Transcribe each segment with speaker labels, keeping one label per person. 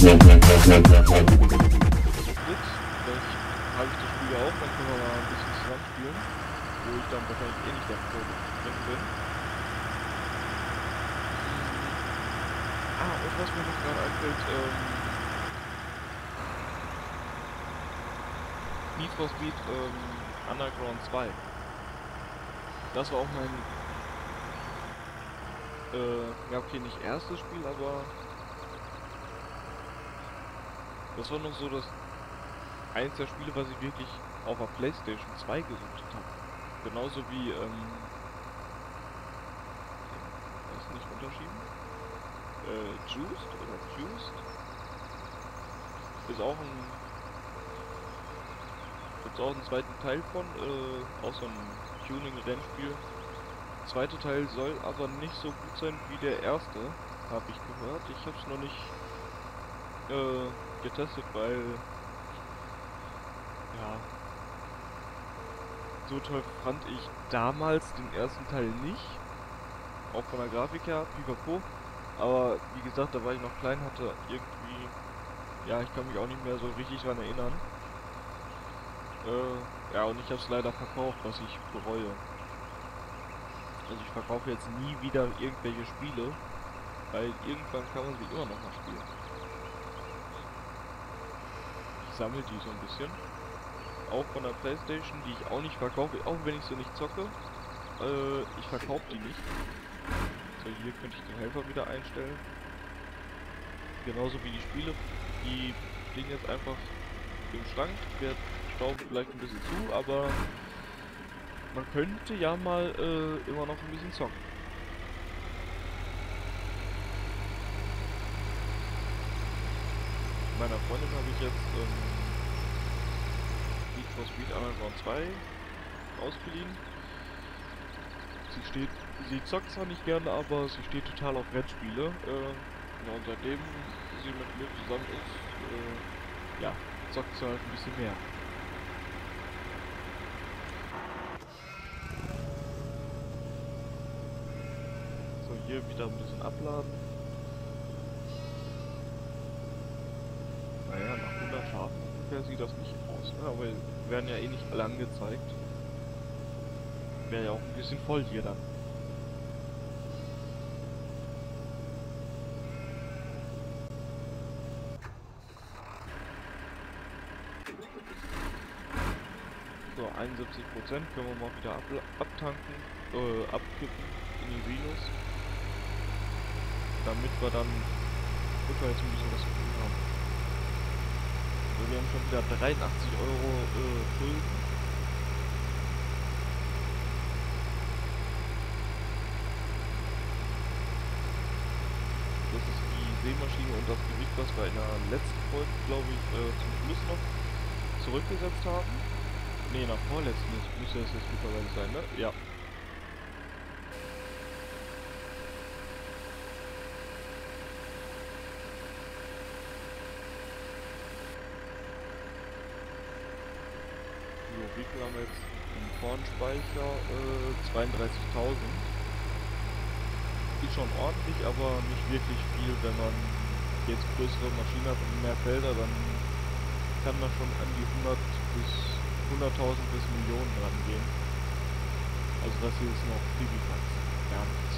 Speaker 1: habe ich das Spiel ja auch, dann können wir mal ein bisschen zusammen spielen, wo ich dann wahrscheinlich eh nicht dafür drin bin. Und was mir noch gerade einfällt, Need for Speed Underground 2. Das war auch mein, ja okay, nicht erstes Spiel, aber das war noch so das eins der Spiele, was ich wirklich auf der PlayStation 2 gesucht habe. Genauso wie, was nicht unterschieden? Juiced oder Juiced? Ist auch gibt's auch einen zweiten Teil von, auch so ein Tuning-Rennspiel. Der zweite Teil soll aber nicht so gut sein wie der erste, habe ich gehört. Ich habe es noch nicht getestet, weil ja, so toll fand ich damals den ersten Teil nicht. Auch von der Grafik her, pipapo. Aber wie gesagt, da war ich noch klein, hatte irgendwie, ja, ich kann mich auch nicht mehr so richtig dran erinnern. Ja, und ich habe es leider verkauft, was ich bereue. Also ich verkaufe jetzt nie wieder irgendwelche Spiele, weil irgendwann kann man sie immer noch mal spielen. Ich sammle die so ein bisschen. Auch von der PlayStation, die ich auch nicht verkaufe, auch wenn ich sie nicht zocke. Ich verkaufe die nicht. So, hier könnte ich den Helfer wieder einstellen. Genauso wie die Spiele. Die liegen jetzt einfach im Schrank. Wir stauben vielleicht ein bisschen zu, aber man könnte ja mal immer noch ein bisschen zocken. Meiner Freundin habe ich jetzt Need for Speed Underground 2 ausgeliehen. Sie zockt zwar nicht gerne, aber sie steht total auf Rennspiele. Ja, und seitdem sie mit mir zusammen ist, ja, zockt sie halt ein bisschen mehr. So, hier wieder ein bisschen abladen. Naja, nach 100 Schafen ungefähr sieht das nicht aus, ne? Aber werden ja eh nicht alle angezeigt. Wäre ja auch ein bisschen voll hier dann. So, 71% können wir mal wieder abtanken, abkippen in die Venus. Damit wir dann jetzt ein bisschen was zu tun haben. So, wir haben schon wieder 83 Euro Schulden. Das ist die Sämaschine und das Gewicht, was wir in der letzten Folge, glaube ich, zum Schluss noch zurückgesetzt haben. Ne, in der vorletzten müsste es jetzt mittlerweile sein, ne? Ja. So, wie viel haben wir jetzt im Kornspeicher? 32.000. Ist schon ordentlich, aber nicht wirklich viel. Wenn man jetzt größere Maschinen hat und mehr Felder, dann kann man schon an die 100.000 bis Millionen rangehen. Also das hier ist noch Pipifax. Gar nichts.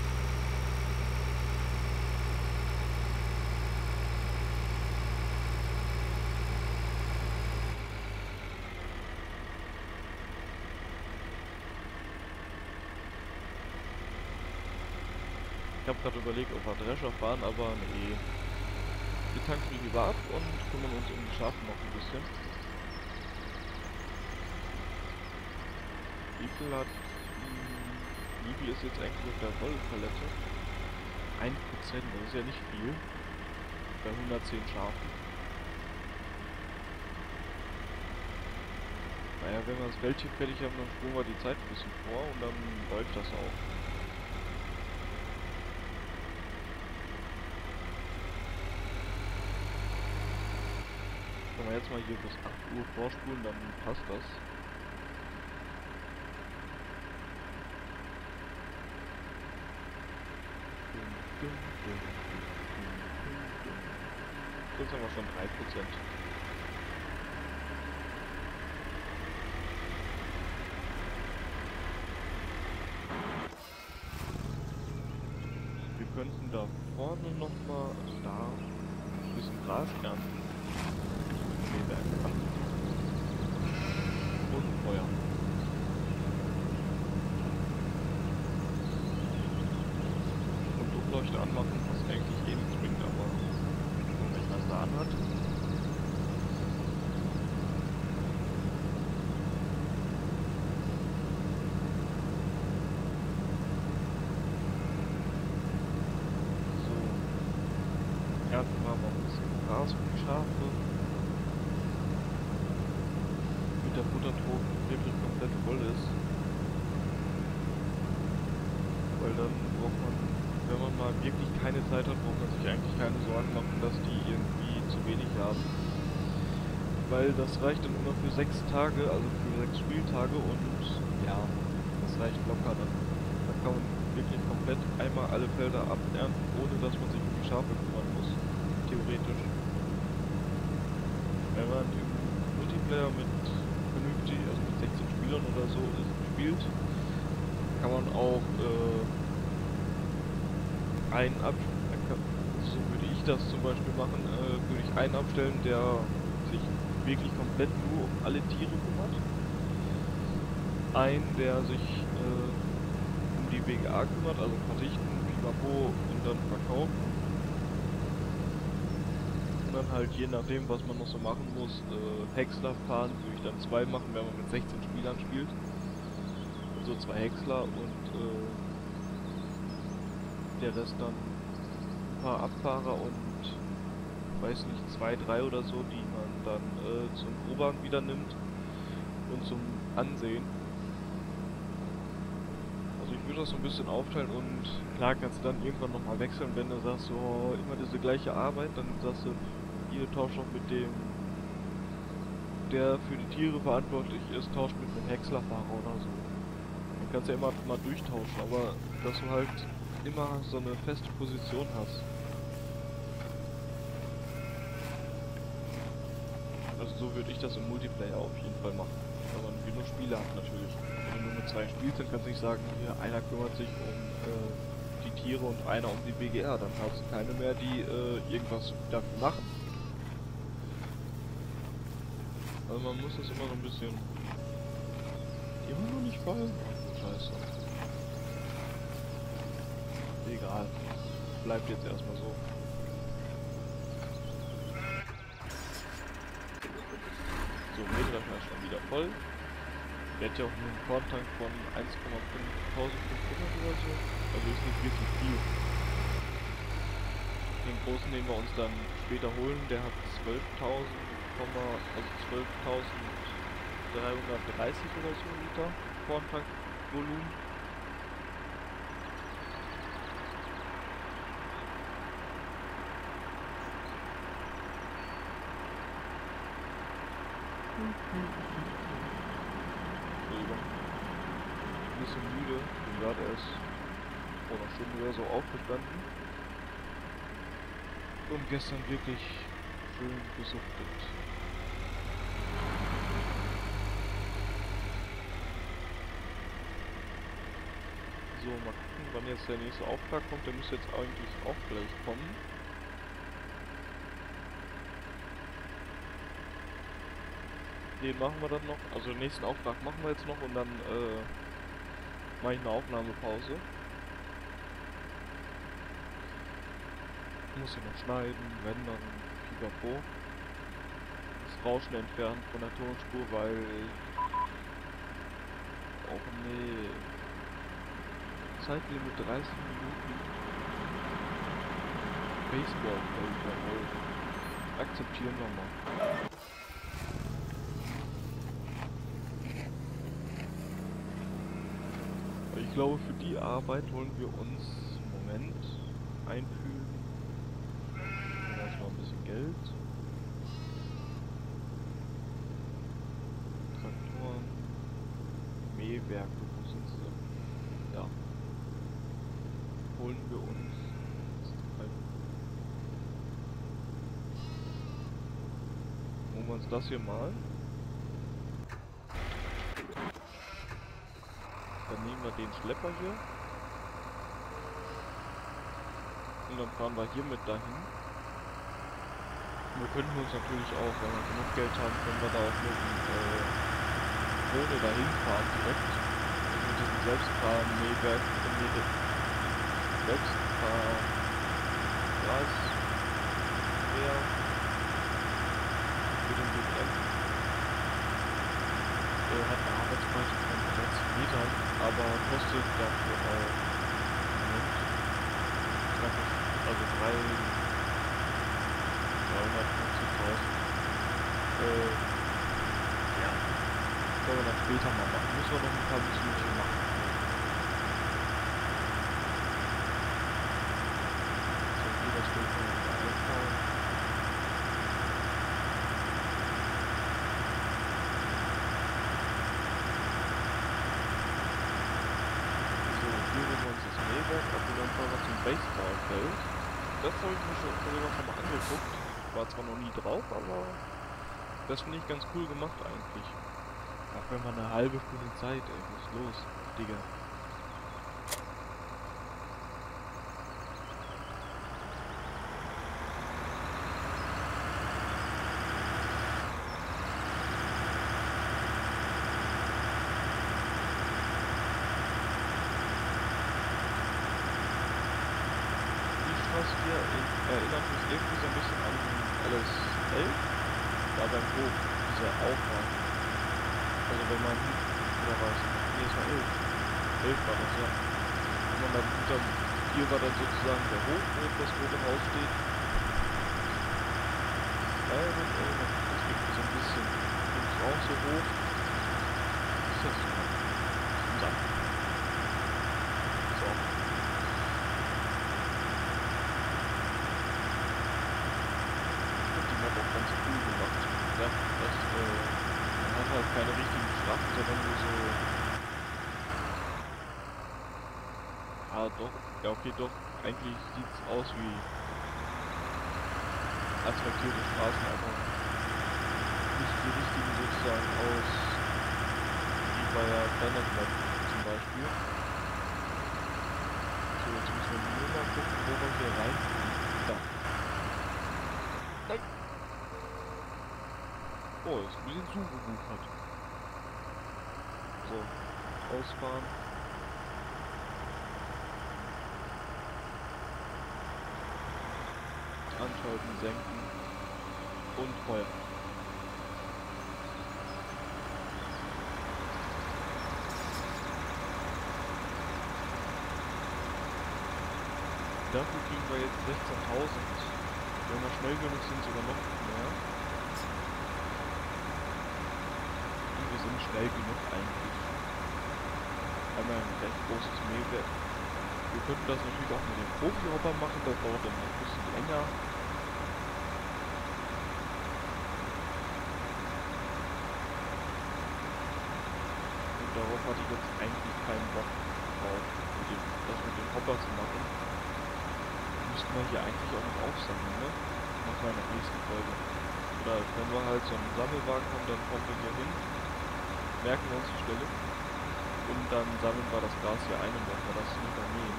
Speaker 1: Ich habe gerade überlegt, ob wir Drescher fahren, aber nee. Wir tanken die lieber ab und kümmern uns um die Schafe noch ein bisschen. Wie viel ist jetzt eigentlich auf der Wollpalette? 1%, das ist ja nicht viel. Bei 110 Schafen. Naja, wenn wir das Feld hier fertig haben, dann spulen wir die Zeit ein bisschen vor und dann läuft das auch. Wenn wir jetzt mal hier bis 8 Uhr vorspulen, dann passt das. Das haben wir schon 3%. Wir könnten da vorne nochmal, also da, ein bisschen Gras ernten. Mähwerk machen. Und Feuer. Und Druckleuchte anmachen, was eigentlich eh nichts bringt, aber wenn man da anhat. Ernten wir mal ein bisschen Gras für die Schafe. Mit der Futtertrog wirklich komplett voll ist. Weil dann braucht man, wenn man mal wirklich keine Zeit hat, braucht man sich eigentlich keine Sorgen machen, dass die irgendwie zu wenig haben. Weil das reicht dann immer für 6 Tage, also für 6 Spieltage und ja, das reicht locker dann. Da kann man wirklich komplett einmal alle Felder abernten, ohne dass man sich um die Schafe kümmern muss. Theoretisch. Wenn man im Multiplayer mit vernünftig, also mit 16 Spielern oder so spielt, kann man auch so würde ich das zum Beispiel machen, würde ich einen abstellen, der sich wirklich komplett nur um alle Tiere kümmert. Einen, der sich um die WGA kümmert, also verdichten, Pipapo und dann verkaufen. Und dann halt je nachdem, was man noch so machen muss, Häcksler fahren, würde ich dann 2 machen, wenn man mit 16 Spielern spielt. Also 2 Häcksler und der Rest dann ein paar Abfahrer und weiß nicht, 2, 3 oder so, die man dann zum Obern wieder nimmt und zum Ansehen. Also ich würde das so ein bisschen aufteilen und klar kannst du dann irgendwann nochmal wechseln, wenn du sagst, so immer diese gleiche Arbeit, dann sagst du, ihr tauscht doch mit dem, der für die Tiere verantwortlich ist, tauscht mit einem Häckslerfahrer oder so. Dann kannst du ja immer mal durchtauschen, aber dass du halt immer so eine feste Position hast. Also so würde ich das im Multiplayer auf jeden Fall machen. Wenn man genug Spiele hat natürlich. Wenn du nur mit 2 spielst, dann kannst du nicht sagen, hier einer kümmert sich um die Tiere und einer um die BGR. Dann hast du keine mehr, die irgendwas dafür machen. Also man muss das immer so ein bisschen... Immer noch nicht voll? Scheiße. Egal. Bleibt jetzt erstmal so. So, Mähdrescher ist schon wieder voll. Der hat ja auch nur einen Korntank von 1,500 oder so. Also ist nicht wirklich viel. Den großen, den wir uns dann später holen, der hat 12.000, also 12.330 oder so Liter Korntankvolumen. Ein bisschen müde, bin gerade erst vor einer Stunde oder so aufgestanden und gestern wirklich schön gesuchtet. So, mal gucken, wann jetzt der nächste Auftrag kommt. Der müsste jetzt eigentlich auch gleich kommen. Den machen wir dann noch, also den nächsten Auftrag machen wir jetzt noch und dann mache ich eine Aufnahmepause. Ich muss hier noch schneiden, rendern, pipapo. Das Rauschen entfernen von der Tonspur, weil... Oh nee. Zeitlimit 30 Minuten. Baseball, jawohl. Akzeptieren wir mal. Ich glaube, für die Arbeit holen wir uns, Moment, einfügen. Erstmal ein bisschen Geld. Traktoren. Mähwerke, wo sind sie? Ja. Holen wir uns. wir uns das hier mal. Dann nehmen wir den Schlepper hier. Und dann fahren wir hier mit dahin. Wir könnten uns natürlich auch, wenn wir genug Geld haben, können wir da auch mit dem Drohne dahin fahren direkt. Und mit diesem Selbstfahr-Mähwerk, Selbstfahr-Glasmäher für den BM. Hat eine Arbeitsbreite von 13 Metern, aber kostet dafür auch, Moment, also 350.000. Ja, können wir dann später mal machen. Müssen wir noch ein paar Minuten machen. So, hier das Bild können wir wieder einbauen. So, hier nehmen wir uns das Mähwerk ab und dann fahren wir zum Baseballfeld. Das habe ich mir schon mal angeguckt. War zwar noch nie drauf, aber das finde ich ganz cool gemacht eigentlich. Ach, wenn man eine halbe Stunde Zeit, ey, was ist los, Digga? Erinnert mich irgendwie so ein bisschen an LS11, da beim Hof, dieser Aufbau. Also wenn man, oder was? Nee, es war 11. 11 war das, ja. Wenn man dann, hier war dann sozusagen der Hof, wo das rote Haus steht. Daran erinnert mich das irgendwie so ein bisschen. Und ist auch so hoch. Was ist das denn? Sand. So. Auch ganz cool gemacht. Ja, das, man hat halt keine richtigen Straßen, sondern nur so... Ah, doch. Ja, okay, doch. Eigentlich sieht's aus wie asphaltierte Straßen, aber nicht die richtigen sozusagen aus, wie bei der Standardmap zum Beispiel. So, jetzt müssen wir nur mal gucken, wo wir hier reinkommen. Da. Nein! Oh, ist ein bisschen zugebucht. So, ausfahren. Anschalten, senken und Feuer. Dafür kriegen wir jetzt 16.000. Wenn wir schnell genug sind, sogar noch mehr. Wir sind schnell genug eigentlich. Einmal ein recht großes Mähwerk. Wir könnten das natürlich auch mit dem Profi-Hopper machen, das dauert dann ein bisschen länger. Und darauf hatte ich jetzt eigentlich keinen Bock drauf, das mit dem Hopper zu machen. Müssten wir hier eigentlich auch noch aufsammeln, ne? Machen wir in der nächsten Folge. Oder wenn wir halt so einen Sammelwagen haben, dann kommen wir hier hin. Merken wir uns die Stelle und dann sammeln wir das Gras hier ein und werden wir das nicht mähen.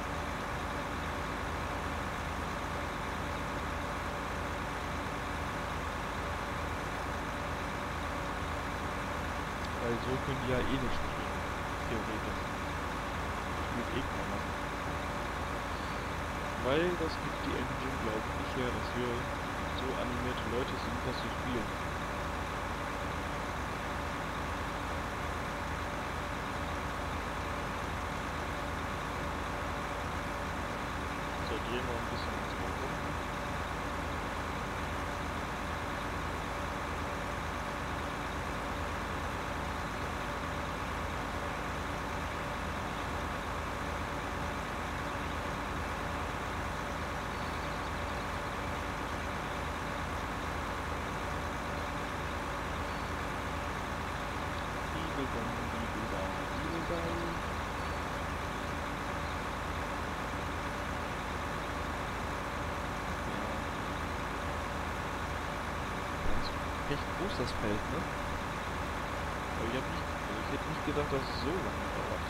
Speaker 1: Weil so können die ja eh nicht spielen, theoretisch. Ich will eh keiner. Weil das gibt die Engine, glaube ich, nicht her, dass wir so animierte Leute sind, das zu spielen. Drehen wir ein bisschen ins Mal rum. recht groß, das Feld, ne? Aber ich hätte nicht gedacht, dass es so lange dauert.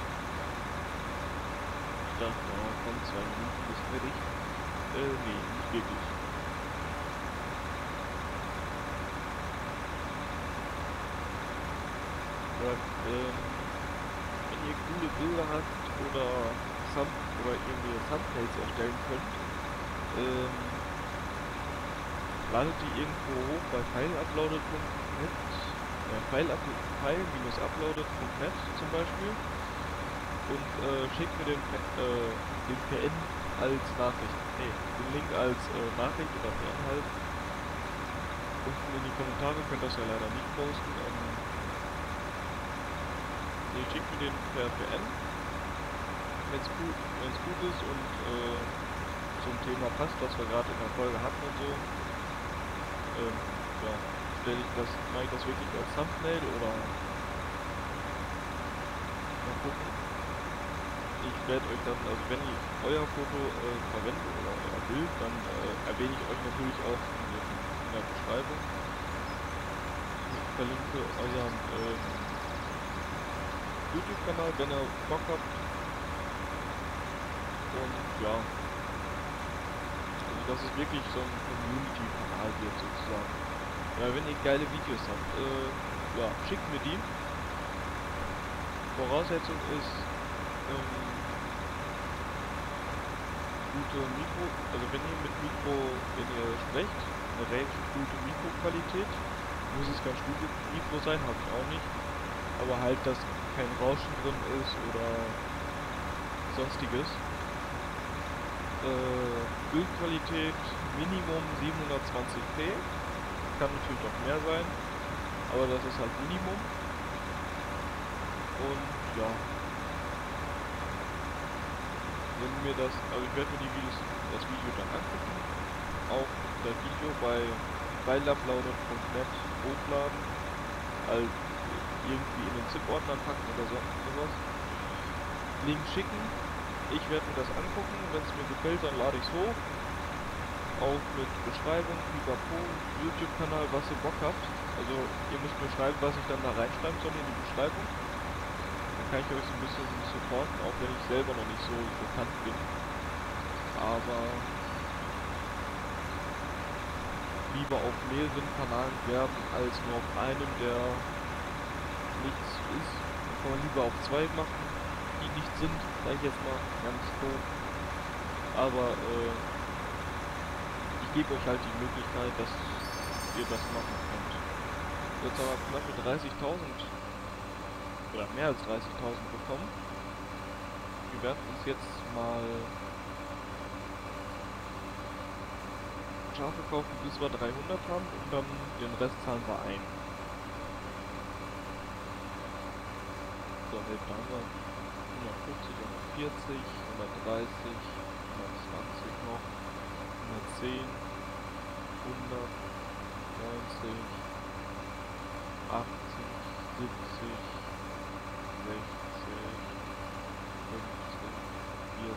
Speaker 1: Ich dachte, oh komm, 2 Minuten ist fertig. Nee, nicht wirklich. Ja, wenn ihr coole Bilder habt oder irgendwie Thumbnails erstellen könnt, ladet die irgendwo hoch bei fileuploaded.net, file-uploaded.net zum Beispiel und schickt mir den PN als Nachricht, den Link als Nachricht oder PN halt. Unten in die Kommentare könnt ihr das ja leider nicht posten. Ihr schickt mir den per PN, wenn es gut ist und zum Thema passt, was wir gerade in der Folge hatten und so. Ja, mache ich das wirklich als Thumbnail oder mal gucken. Ich werde euch dann, also wenn ich euer Foto verwende oder euer Bild, dann erwähne ich euch natürlich auch in der Beschreibung. Ich verlinke euren YouTube-Kanal, wenn ihr Bock habt. Und ja, also dass es wirklich so ein Community-Kanal wird sozusagen. Ja, wenn ihr geile Videos habt, ja, schickt mir die. Voraussetzung ist gute Mikro, also wenn ihr sprecht, eine relativ gute Mikroqualität, muss es kein Studio-Mikro sein, habe ich auch nicht, aber halt, dass kein Rauschen drin ist oder sonstiges. Bildqualität Minimum 720p, kann natürlich auch mehr sein, aber das ist halt Minimum. Und ja, wenn mir das, also ich werde mir das Video dann angucken, auch das Video bei fileuploaded.net hochladen, halt irgendwie in den ZIP-Ordner packen oder sowas, Link schicken, ich werde mir das angucken, wenn es mir gefällt, dann lade ich es hoch, auch mit Beschreibung, Pipapo, YouTube-Kanal, was ihr Bock habt, also ihr müsst mir schreiben, was ich dann da reinschreiben soll in die Beschreibung. Kann ich euch so ein bisschen supporten, auch wenn ich selber noch nicht so bekannt bin. Aber lieber auf mehreren Kanälen werben, als nur auf einem, der nichts ist. Dann kann man lieber auf 2 machen, die nichts sind, sag ich jetzt mal, ganz doof. Aber ich gebe euch halt die Möglichkeit, dass ihr das machen könnt. Jetzt aber knappe 30.000 oder mehr als 30.000 bekommen. Wir werden uns jetzt mal Schafe kaufen, bis wir 300 haben und dann den Rest zahlen wir ein. So, Hälfte haben wir 150, 140, 130, 120 noch, 110, 100, 90, 80, 70, 60, 50, 40,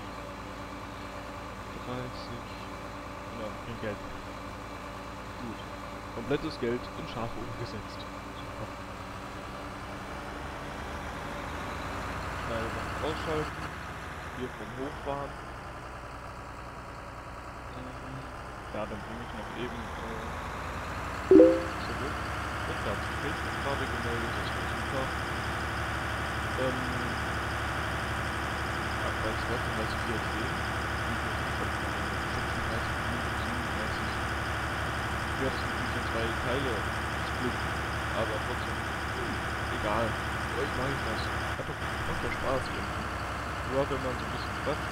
Speaker 1: 30, genau, kein Geld. Gut. Komplettes Geld in Schafe umgesetzt. Super. Schnell noch ausschalten. Hier vom Hochfahren. Ja, dann bringe ich noch eben zurück. Und da hat sich Facebook gerade gemeldet, das war super. Ach, weißt du was ich hier sehe? Ich werde das natürlich in 2 Teile splitten, aber trotzdem, egal. Für euch mache ich das. Macht doch Spaß irgendwie. Nur wenn man so ein bisschen quatscht.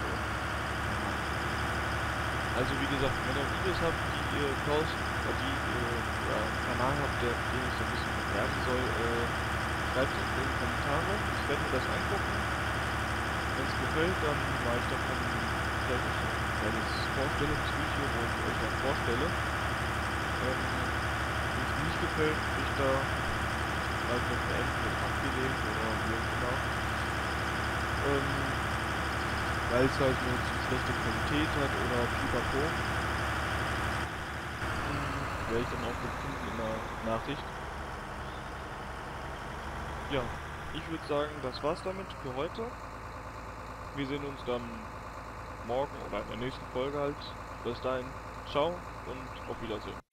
Speaker 1: Also wie gesagt, wenn ihr Videos habt, die ihr post, die ihr einen Kanal habt, den ich so ein bisschen bewerben soll, schreibt es in die Kommentare. Ich werde mir das angucken. Wenn es gefällt, dann mache ich davon vielleicht ein kleines Vorstellungsvideo, wo ich euch dann vorstelle. Wenn es nicht gefällt, ich da halt mit beenden, abgelehnt oder wie auch immer. Weil es halt eine zu schlechte Qualität hat oder pipapo. erkläre ich dann auch dem Kunden in der Nachricht. Ja, ich würde sagen, das war's damit für heute. Wir sehen uns dann morgen oder in der nächsten Folge halt. Bis dahin, ciao und auf Wiedersehen.